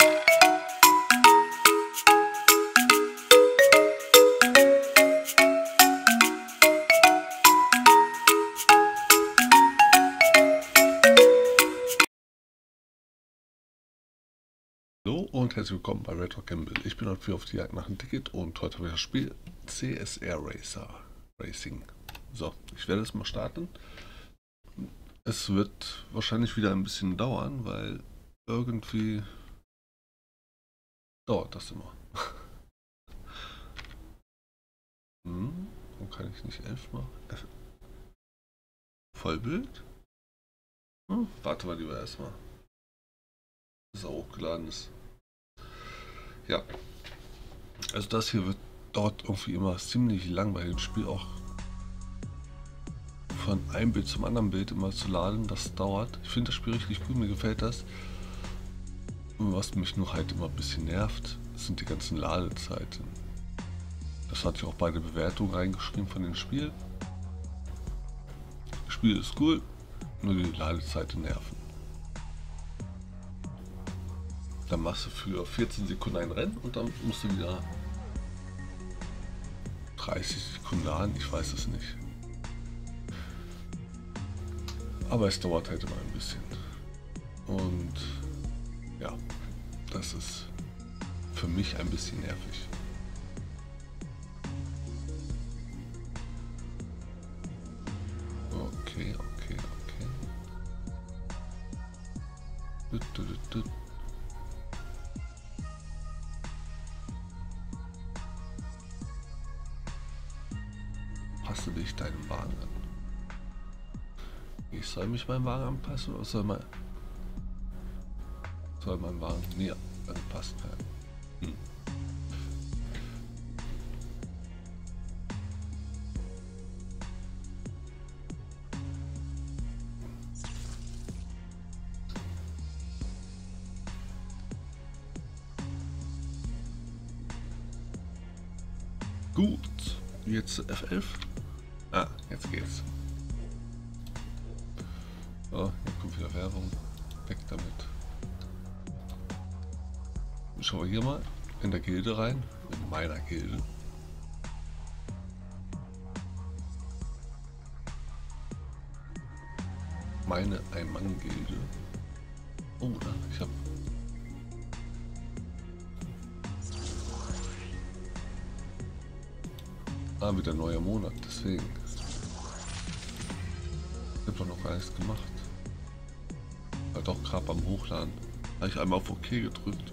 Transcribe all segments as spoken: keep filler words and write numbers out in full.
Hallo und herzlich willkommen bei Red Rock Gamble. Ich bin heute auf die Jagd nach einem Ticket und heute habe ich das Spiel C S R Racer Racing. So, ich werde es mal starten. Es wird wahrscheinlich wieder ein bisschen dauern, weil irgendwie dauert das immer. hm, warum kann ich nicht elf machen? Vollbild? Hm, warte mal lieber erstmal, bis er hochgeladen ist. Ja, also das hier wird dauert irgendwie immer ziemlich lang, weil das Spiel auch von einem Bild zum anderen Bild immer zu laden, das dauert. Ich finde das Spiel richtig gut, mir gefällt das. Was mich nur halt immer ein bisschen nervt, sind die ganzen Ladezeiten. Das hatte ich auch bei der Bewertung reingeschrieben von dem Spiel. Das Spiel ist cool, nur die Ladezeiten nerven. Dann machst du für vierzehn Sekunden ein Rennen und dann musst du wieder dreißig Sekunden laden, ich weiß es nicht. Aber es dauert halt immer ein bisschen. Und ja, das ist für mich ein bisschen nervig. Okay, okay, okay. Dut, dut, dut, dut. Passe dich deinem Wagen an. Ich soll mich meinem Wagen anpassen oder soll mein, soll mein Wagen mir angepasst werden? Hm. Gut, jetzt F elf. Ah, jetzt geht's. Oh, hier kommt wieder Werbung. Weg damit. Schauen wir hier mal in der Gilde rein. In meiner Gilde. Meine Ein-Mann-Gilde. Oh, da, ich habe... Ah, wieder neuer Monat, deswegen. Ich habe doch noch gar nichts gemacht. War doch gerade beim Hochladen. Habe ich einmal auf OK gedrückt.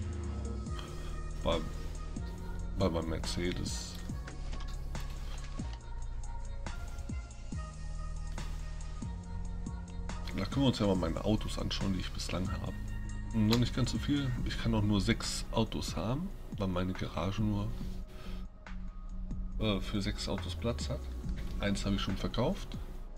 Bei, bei meinem Mercedes. Da können wir uns ja mal meine Autos anschauen, die ich bislang habe. Noch nicht ganz so viel. Ich kann auch nur sechs Autos haben, weil meine Garage nur äh, für sechs Autos Platz hat. Eins habe ich schon verkauft.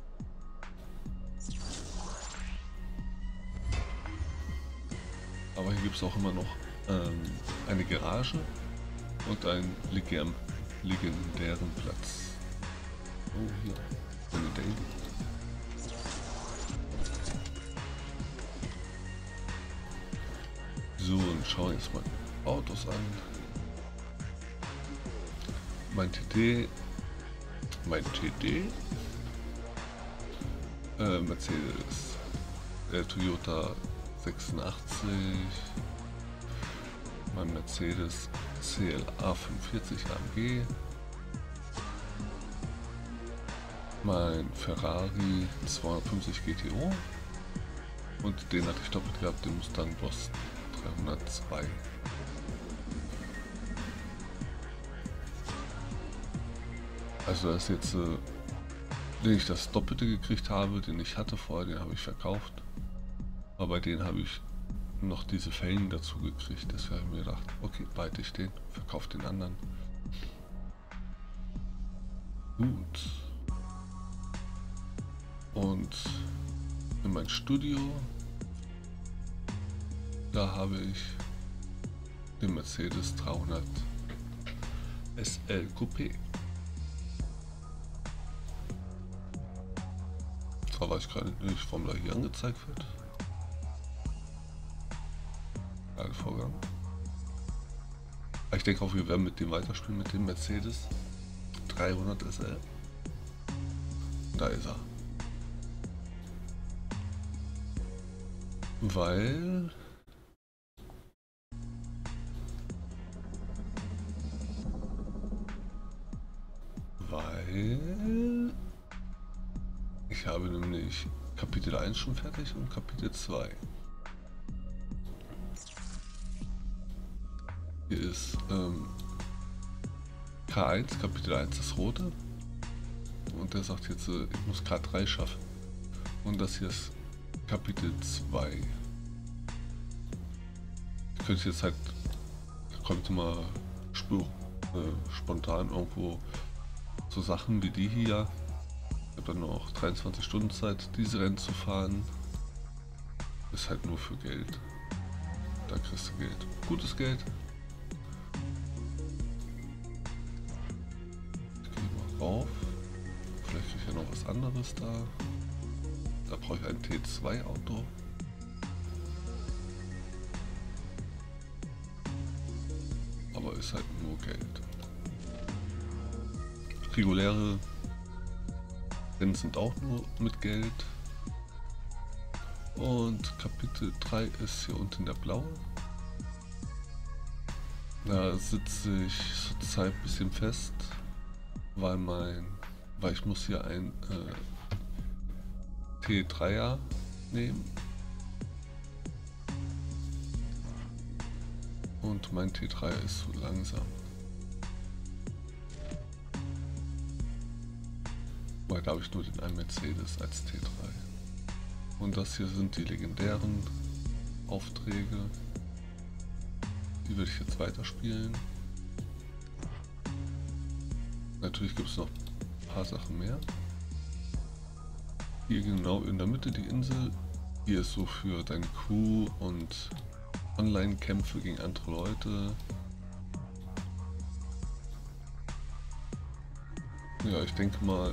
Aber hier gibt es auch immer noch ähm, eine Garage und einen legendären Platz. Oh, hier. Eine Daily. So, und schauen jetzt mal Autos an. Mein T D. Mein T D. Äh, Mercedes. Äh, Toyota sechsundachtzig. Mein Mercedes C L A fünfundvierzig A M G. Mein Ferrari zweihundertfünfzig G T O. Und den hatte ich doppelt gehabt, den Mustang Boss dreihundertzwei. Also das ist jetzt, äh, den ich das Doppelte gekriegt habe, den ich hatte vorher, den habe ich verkauft. Aber bei denen habe ich noch diese Felgen dazu gekriegt. Deswegen habe ich mir gedacht, okay, behalte ich den, verkaufe den anderen. Gut. Und in mein Studio, da habe ich den Mercedes dreihundert S L Coupé. Zwar weiß ich gerade nicht, warum da hier angezeigt wird. Vorgang. Ich denke auch, wir werden mit dem weiterspielen, mit dem Mercedes dreihundert S L. Da ist er. Weil... Weil... Ich habe nämlich Kapitel eins schon fertig und Kapitel zwei. Hier ist ähm, K eins, Kapitel eins das rote. Und der sagt jetzt, äh, ich muss K drei schaffen. Und das hier ist Kapitel zwei. Ich könnte jetzt halt, da kommt immer spür, äh, spontan irgendwo so Sachen wie die hier. Ich habe dann noch dreiundzwanzig Stunden Zeit, diese Rennen zu fahren. Ist halt nur für Geld. Da kriegst du Geld. Gutes Geld. Ich gehe mal rauf. Vielleicht kriege ich ja noch was anderes da. Da brauche ich ein T zwei Auto. Aber ist halt nur Geld. Reguläre Rennen sind auch nur mit Geld. Und Kapitel drei ist hier unten der blaue. Da sitze ich zurzeit ein bisschen fest, weil mein, weil ich muss hier ein äh, T dreier nehmen. Und mein T dreier ist zu langsam. Weil da habe ich nur den einen Mercedes als T drei. Und das hier sind die legendären Aufträge. Die würde ich jetzt weiterspielen. Natürlich gibt es noch ein paar Sachen mehr. Hier genau in der Mitte die Insel. Hier ist so für deine Crew und Online-Kämpfe gegen andere Leute. Ja, ich denke mal,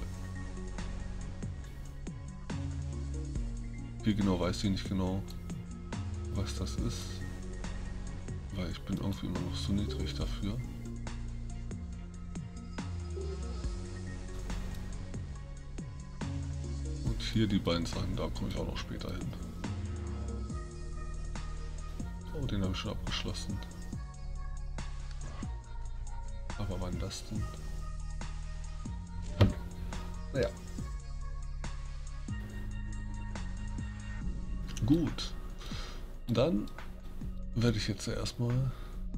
hier genau weiß ich nicht genau, was das ist, weil ich bin irgendwie immer noch so niedrig dafür. Und hier die beiden Sachen, da komme ich auch noch später hin. Oh, den habe ich schon abgeschlossen. Aber wann das denn? Naja. Gut. Dann werde ich jetzt erstmal...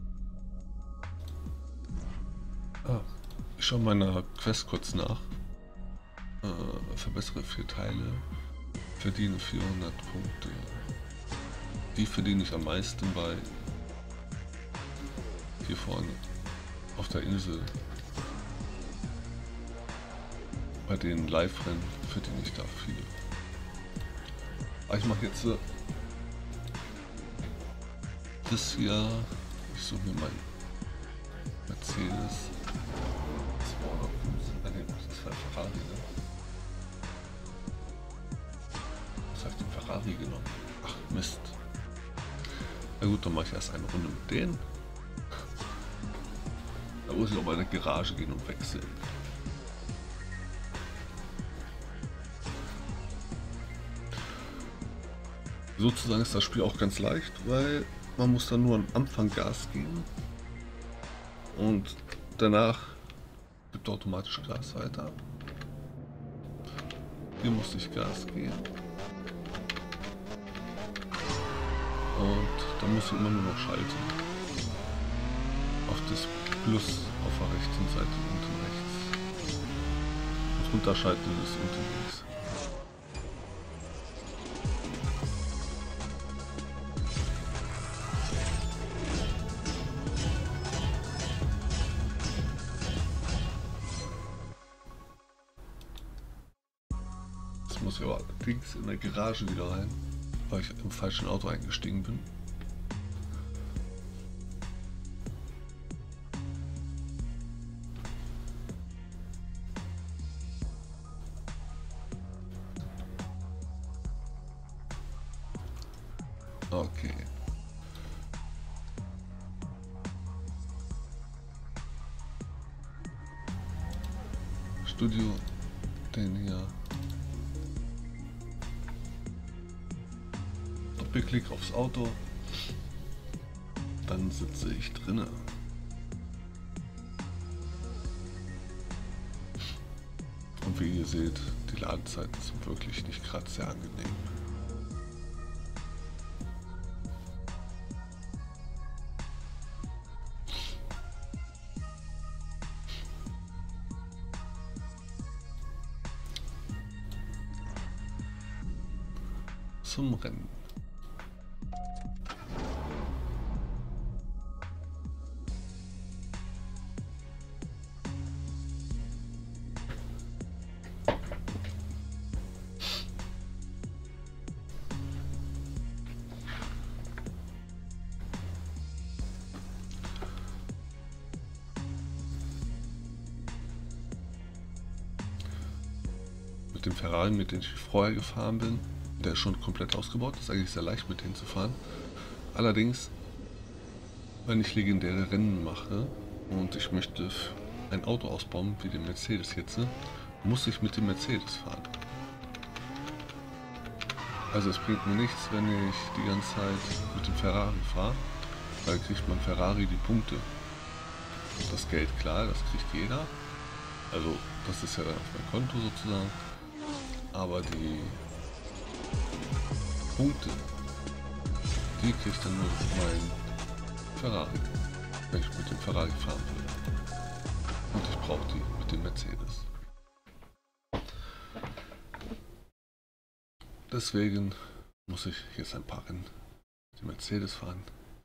Ah, ich schaue meiner Quest kurz nach. Äh, verbessere vier Teile. Verdiene vierhundert Punkte. Die verdiene ich am meisten bei hier vorne auf der Insel. Bei den Live-Rennen verdiene ich da viel. Aber ich mache jetzt das hier. Ich suche mir mein Mercedes. Das war Ferrari, ne? Was habe ich den Ferrari genommen? Ach Mist. Na gut, dann mache ich erst eine Runde mit denen. Da muss ich auch mal in die Garage gehen und wechseln. Sozusagen ist das Spiel auch ganz leicht, weil man muss dann nur am Anfang Gas geben und danach gibt automatisch Gas weiter. Hier musste ich Gas geben und dann muss ich immer nur noch schalten. Auf das Plus auf der rechten Seite unten rechts. Und runterschalten ist unten links. Muss ich aber allerdings in der Garage wieder rein, weil ich im falschen Auto eingestiegen bin. Okay. Studio, den hier. Doppelklick aufs Auto, dann sitze ich drinne. Und wie ihr seht, die Ladezeiten sind wirklich nicht gerade sehr angenehm. Zum Rennen. Mit dem Ferrari, mit dem ich vorher gefahren bin, der ist schon komplett ausgebaut, ist eigentlich sehr leicht mit denen zu fahren. Allerdings, wenn ich legendäre Rennen mache und ich möchte ein Auto ausbauen, wie den Mercedes jetzt, muss ich mit dem Mercedes fahren. Also es bringt mir nichts, wenn ich die ganze Zeit mit dem Ferrari fahre, weil kriegt man Ferrari die Punkte. Das Geld, klar, das kriegt jeder. Also das ist ja dann auf mein Konto sozusagen. Aber die Punkte, die kriegt dann nur mein Ferrari, wenn ich mit dem Ferrari fahren will. Und ich brauche die mit dem Mercedes. Deswegen muss ich jetzt ein paar Rennen mit dem Mercedes fahren.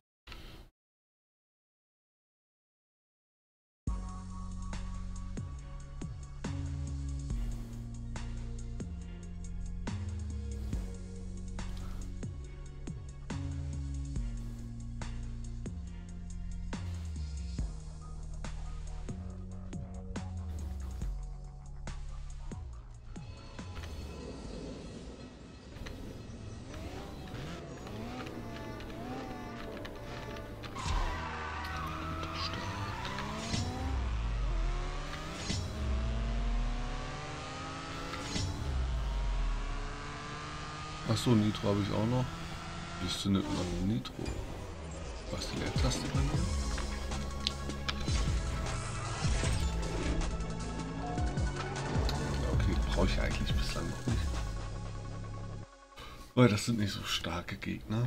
Achso, Nitro habe ich auch noch. Wie zündet man Nitro? Was ist die Leertaste bei mir? Okay, brauche ich eigentlich bislang noch nicht. Weil das sind nicht so starke Gegner.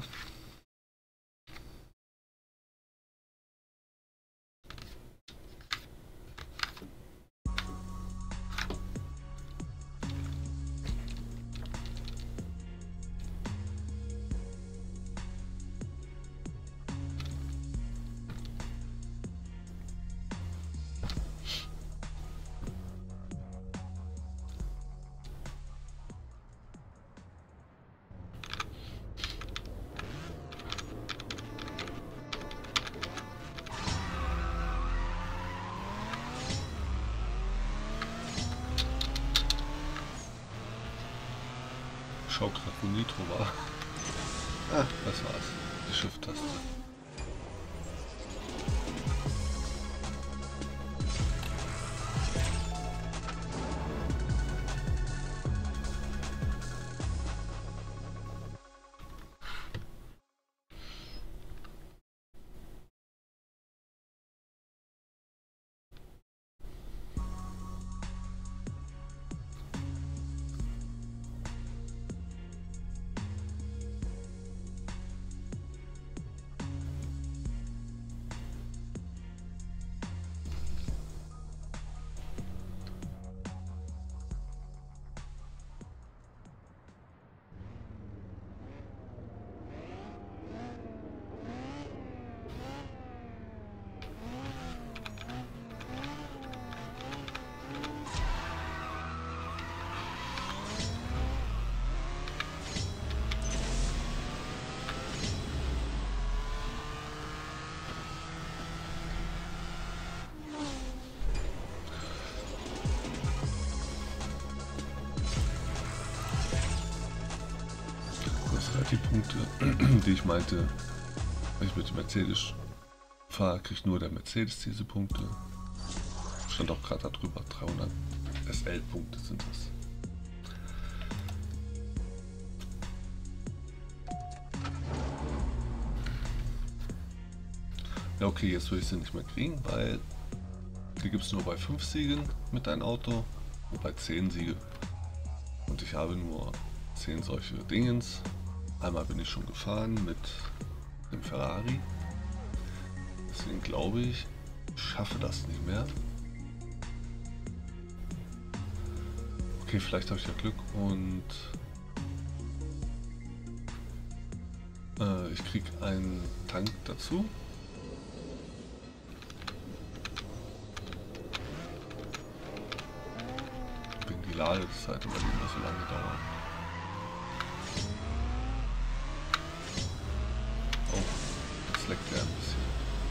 Ich schau gerade, wo Nitro war. Ah, das war's. Die Shift-Taste. Die Punkte, die ich meinte, wenn ich mit dem Mercedes fahre, kriegt nur der Mercedes diese Punkte. Stand auch gerade darüber, dreihundert S L-Punkte sind das. Ja, okay, jetzt will ich sie nicht mehr kriegen, weil die gibt es nur bei fünf Siegen mit einem Auto und bei zehn Siege. Und ich habe nur zehn solche Dingens. Einmal bin ich schon gefahren mit dem Ferrari. Deswegen glaube ich, ich schaffe das nicht mehr. Okay, vielleicht habe ich ja Glück und äh, ich kriege einen Tank dazu. Wegen die Ladezeit, aber die immer so lange dauern. Oh, jetzt leckt er ein bisschen.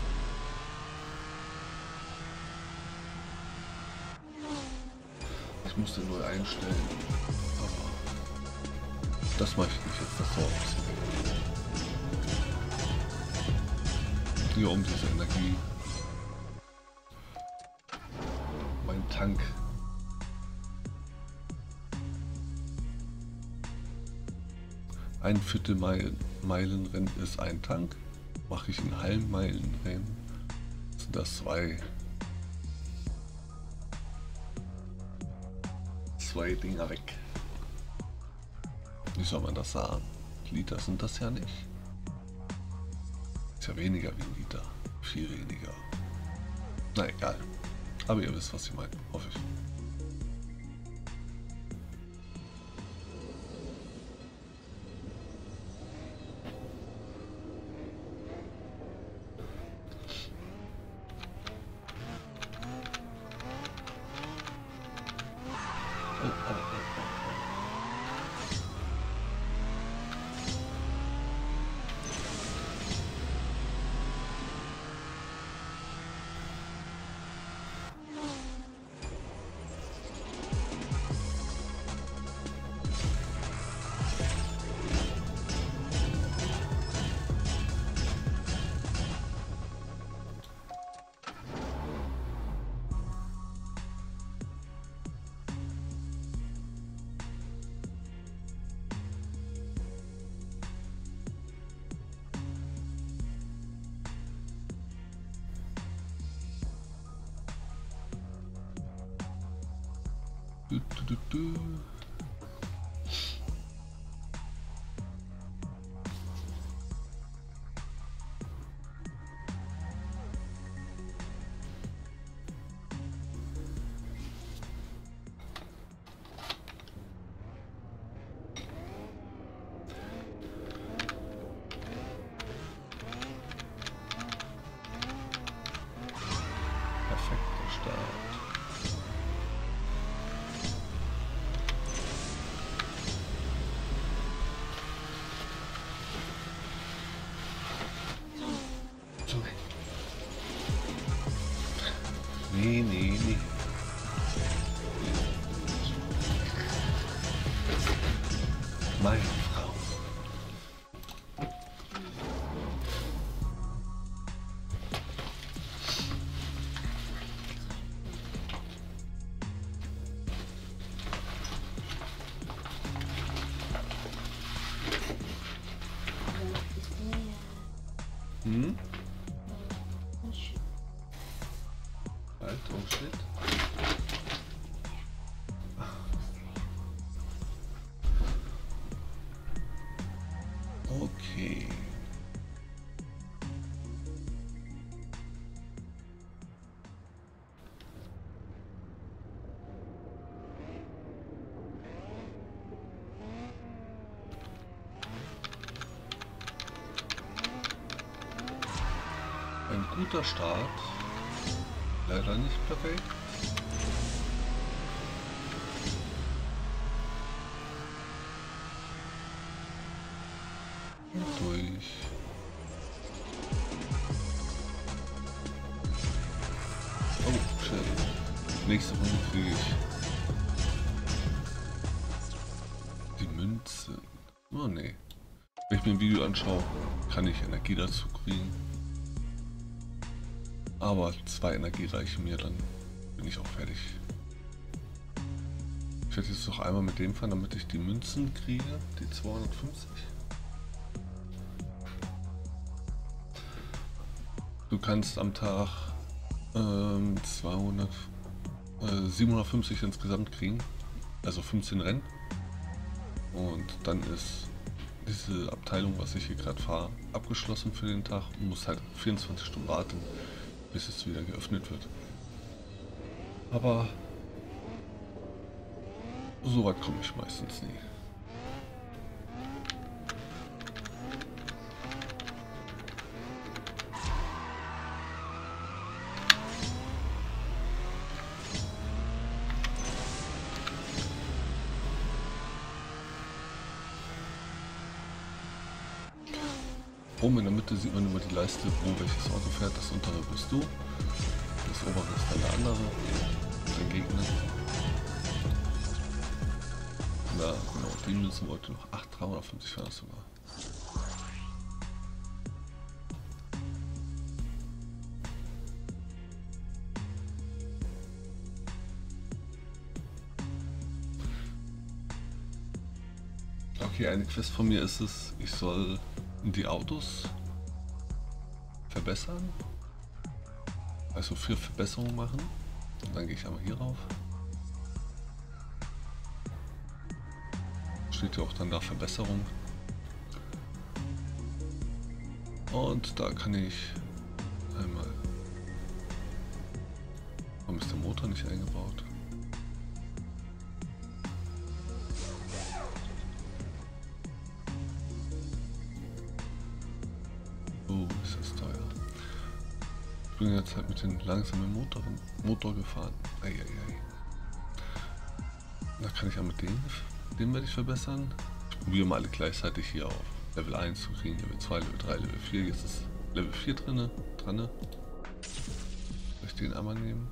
Ich musste neu einstellen, aber das mache ich nicht jetzt, das dauert ein bisschen. Hier um diese Energie. Mein Tank. Ein Viertelmeilenrennen ist ein Tank. Mache ich ein Halbmeilenrennen, sind das zwei. Zwei Dinger weg. Wie soll man das sagen? Liter sind das ja nicht. Ist ja weniger wie ein Liter. Viel weniger. Na egal. Aber ihr wisst, was ich meine. Hoffe ich. Oh, oh, oh. Du, du, du, du. Perfekter Start. Nee, nee, nee. Meine Frau. Hm? Halt, oh shit. Okay. Ein guter Start. Leider nicht perfekt. Durch. Oh, shit. Nächste Runde kriege ich die Münze. Oh ne. Wenn ich mir ein Video anschaue, kann ich Energie dazu kriegen. Aber zwei Energie reichen mir, dann bin ich auch fertig. Ich werde jetzt noch einmal mit dem fahren, damit ich die Münzen kriege, die zweihundertfünfzig. Du kannst am Tag ähm, zweihundert, äh, siebenhundertfünfzig insgesamt kriegen, also fünfzehn Rennen. Und dann ist diese Abteilung, was ich hier gerade fahre, abgeschlossen für den Tag und muss halt vierundzwanzig Stunden warten, bis es wieder geöffnet wird. Aber so weit komme ich meistens nie. Oben in der Mitte sieht man immer die Leiste, wo welches Auto fährt. Das untere bist du, das obere ist dann der andere, der Gegner. Ja, genau, die Münzen wollte noch acht, dreihundertfünfzig war das sogar. Okay, eine Quest von mir ist es, ich soll die Autos verbessern, also vier Verbesserungen machen. Und dann gehe ich einmal hier rauf. Steht ja auch dann da Verbesserung. Und da kann ich einmal... Warum ist der Motor nicht eingebaut? Oh, ist das teuer. Ich bin jetzt halt mit den langsamen Motor, Motor gefahren. Eieiei. Da kann ich auch mit dem, den werde ich verbessern. Ich probiere mal alle gleichzeitig hier auf Level eins zu kriegen, Level zwei, Level drei, Level vier. Jetzt ist Level vier drinne, dran. Soll ich den einmal nehmen?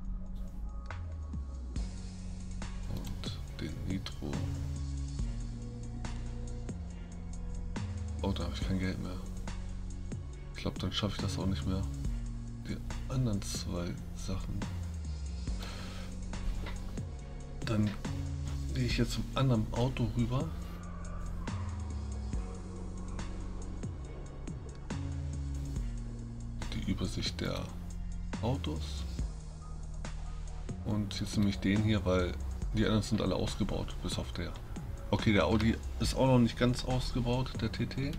Und den Nitro. Oh, da habe ich kein Geld mehr. Ich glaube, dann schaffe ich das auch nicht mehr. Die anderen zwei Sachen. Dann gehe ich jetzt zum anderen Auto rüber. Die Übersicht der Autos. Und jetzt nehme ich den hier, weil die anderen sind alle ausgebaut, bis auf der. Okay, der Audi ist auch noch nicht ganz ausgebaut, der T T.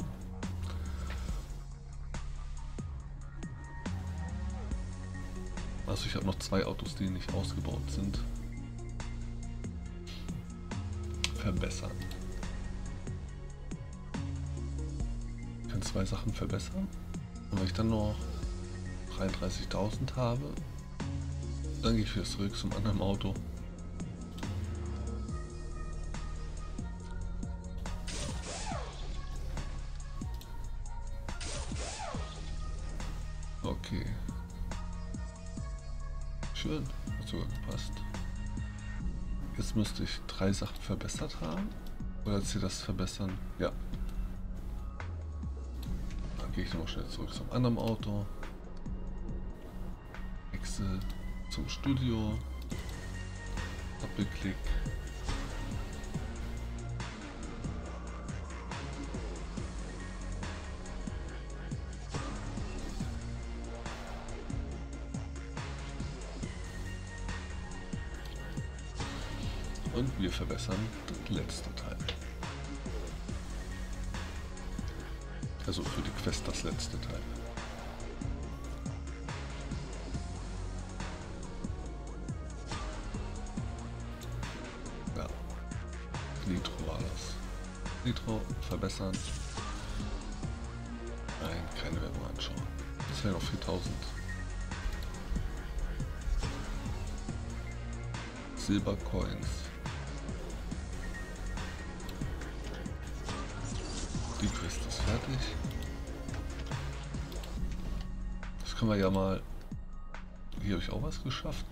Also ich habe noch zwei Autos, die nicht ausgebaut sind. Verbessern. Ich kann zwei Sachen verbessern. Und wenn ich dann noch dreiunddreißigtausend habe, dann gehe ich wieder zurück zum anderen Auto. Okay. Schön, hat sogar gepasst. Jetzt müsste ich drei Sachen verbessert haben. Oder jetzt hier das verbessern? Ja. Dann gehe ich noch schnell zurück zum anderen Auto. Wechsel zum Studio. Doppelklick. Und wir verbessern das letzte Teil. Also für die Quest das letzte Teil. Ja. Nitro war das. Nitro verbessern. Nein, keine Werbung anschauen. Das wären noch viertausend. Silbercoins. Die Quest ist fertig. Das können wir ja mal... Hier habe ich auch was geschafft.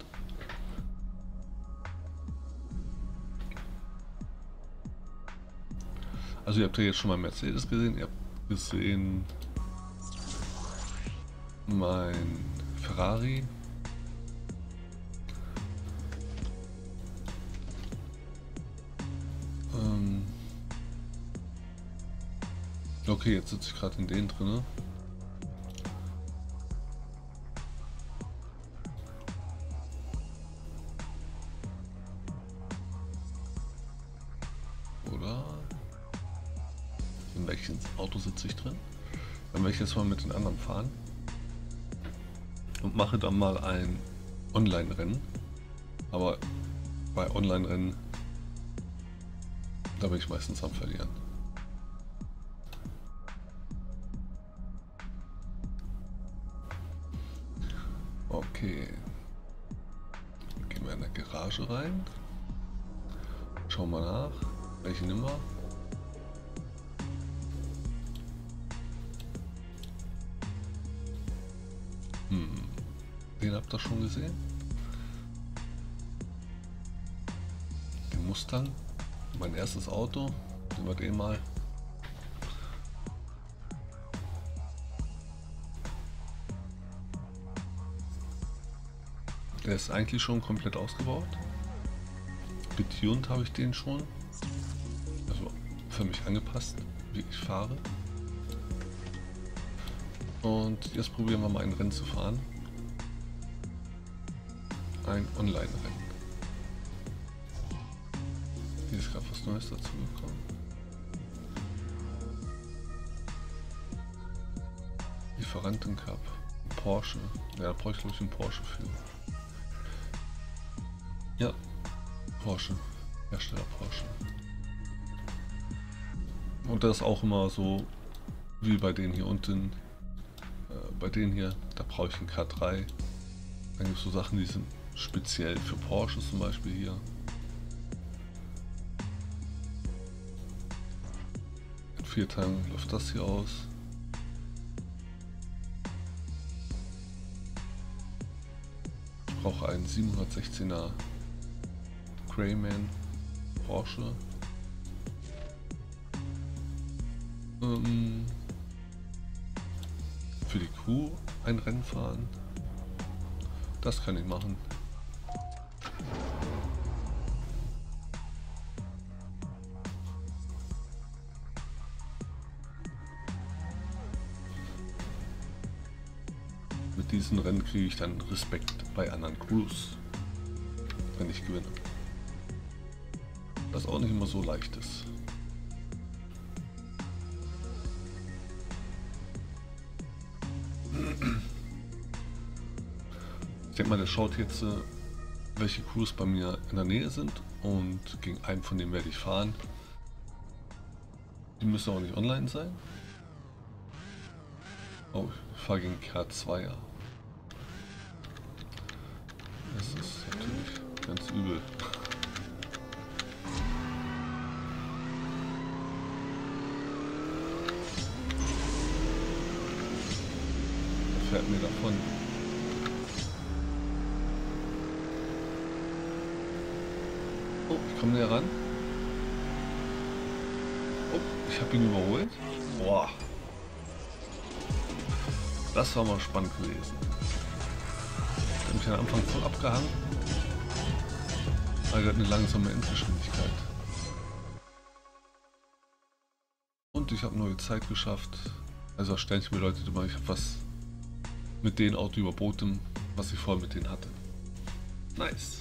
Also ihr habt ja jetzt schon mal Mercedes gesehen. Ihr habt gesehen mein Ferrari. Okay, jetzt sitze ich gerade in den drinne. Oder? In welchem Auto sitze ich drin? Dann werde ich jetzt mal mit den anderen fahren. Und mache dann mal ein Online-Rennen. Aber bei Online-Rennen, da bin ich meistens am Verlieren. Okay. Gehen wir in der Garage rein. Schauen wir nach. Welche Nummer? Hm. Den habt ihr schon gesehen? Den Mustang. Mein erstes Auto. Nehmen wir den mal. Der ist eigentlich schon komplett ausgebaut. Betuned habe ich den schon. Also für mich angepasst, wie ich fahre. Und jetzt probieren wir mal ein Rennen zu fahren. Ein Online-Rennen. Hier ist gerade was Neues dazu gekommen. Lieferanten Cup. Porsche. Ja, da brauche ich glaube ich einen Porsche für. Ja, Porsche. Hersteller Porsche. Und das ist auch immer so wie bei denen hier unten. Äh, bei denen hier, da brauche ich einen K drei. Dann gibt es so Sachen, die sind speziell für Porsche, zum Beispiel hier. In vier Tagen läuft das hier aus. Ich brauche einen siebenhundertsechzehner Greyman Porsche. Ähm, für die Crew ein Rennen fahren. Das kann ich machen. Mit diesen Rennen kriege ich dann Respekt bei anderen Crews, wenn ich gewinne. Das auch nicht immer so leicht ist. Ich denke mal, der schaut jetzt, welche Crews bei mir in der Nähe sind und gegen einen von denen werde ich fahren. Die müssen auch nicht online sein. Oh, ich fahre gegen K zwei. Das ist natürlich ganz übel. Er fährt mir davon. Oh, ich komme näher ran. Oh, ich habe ihn überholt. Boah. Das war mal spannend gewesen. Ich habe mich am Anfang voll abgehangen. Aber er hat eine langsame Endgeschwindigkeit. Und ich habe neue Zeit geschafft. Also das Sternchen bedeutet immer, ich habe was mit dem Auto überboten, was ich vorher mit denen hatte. Nice.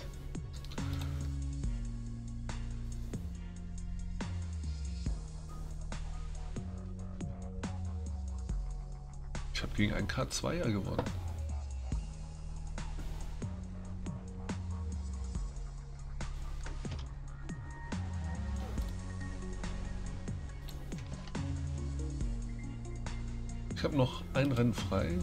Ich habe gegen einen K zweier gewonnen. Ich habe noch ein Rennen frei.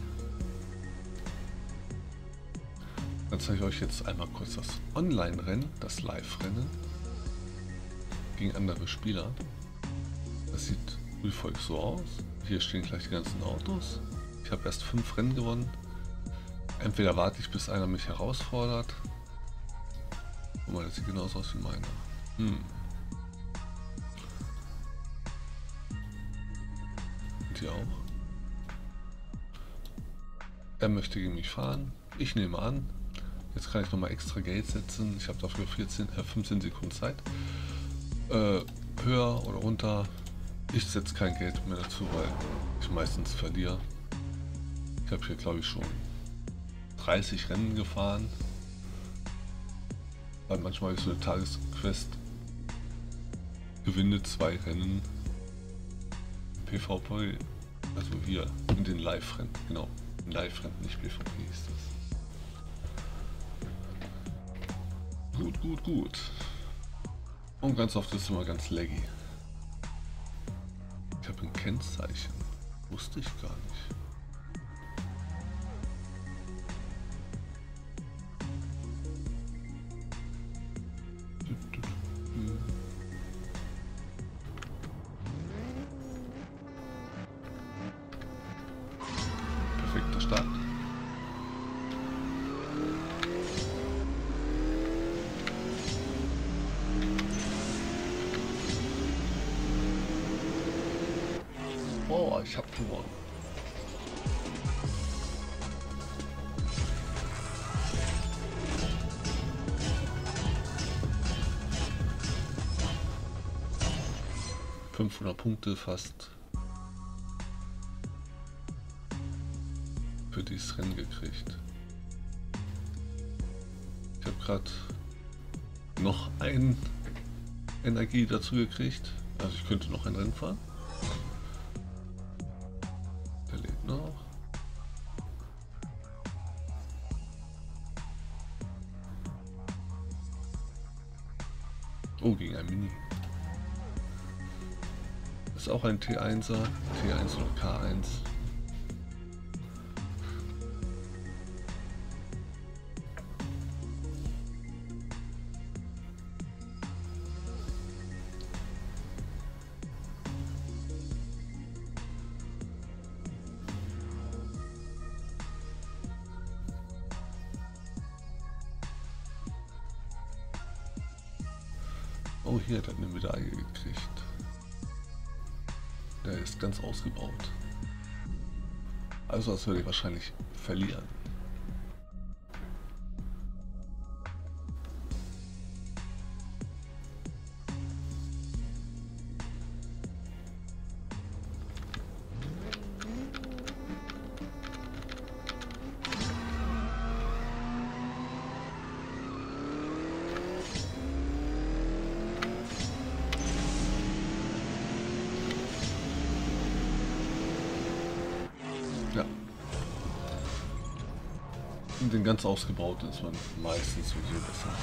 Dann zeige ich euch jetzt einmal kurz das Online-Rennen, das Live-Rennen gegen andere Spieler. Das sieht wie folgt so aus. Hier stehen gleich die ganzen Autos. Ich habe erst fünf Rennen gewonnen. Entweder warte ich, bis einer mich herausfordert. Guck mal, das sieht genauso aus wie meiner. Hm. Und hier auch. Er möchte gegen mich fahren. Ich nehme an. Jetzt kann ich nochmal extra Geld setzen. Ich habe dafür vierzehn, äh, fünfzehn Sekunden Zeit. Äh, höher oder runter, Ich setze kein Geld mehr dazu, weil ich meistens verliere. Ich habe hier glaube ich schon dreißig Rennen gefahren. Weil manchmal habe ich so eine Tagesquest. Gewinne zwei Rennen. PvP. Also hier in den Live-Rennen. Genau. Live-Rennen, nicht PvP ist das. Gut, gut, gut. Und ganz oft ist es immer ganz laggy. Ich habe ein Kennzeichen. Wusste ich gar nicht. Perfekter Start. Oh, ich habe gewonnen. fünfhundert Punkte fast für dieses Rennen gekriegt. Ich habe gerade noch ein Energie dazu gekriegt. Also ich könnte noch ein Rennen fahren. Der lebt noch. Oh, gegen ein Mini. Das ist auch ein T einser, T eins oder K eins. Oh, hier hat er eine Medaille gekriegt. Der ist ganz ausgebaut. Also das werde ich wahrscheinlich verlieren. Ja. Und den ganz ausgebauten ist man meistens sowieso besser.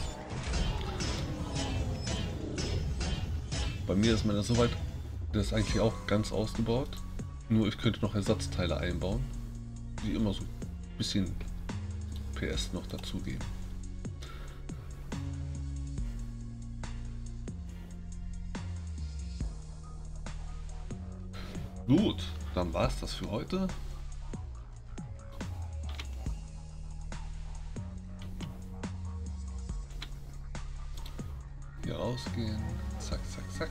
Bei mir ist meiner soweit, der ist eigentlich auch ganz ausgebaut. Nur ich könnte noch Ersatzteile einbauen, die immer so ein bisschen P S noch dazugeben. Gut, dann war es das für heute. Hier rausgehen, zack, zack, zack.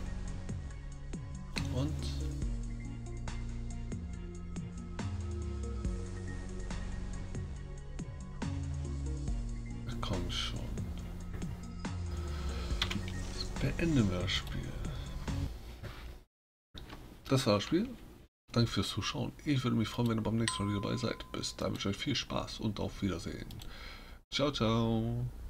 Und komm schon. Jetzt beenden wir das Spiel. Das war das Spiel. Danke fürs Zuschauen. Ich würde mich freuen, wenn ihr beim nächsten Mal wieder dabei seid. Bis dahin wünsche ich euch viel Spaß und auf Wiedersehen. Ciao, ciao.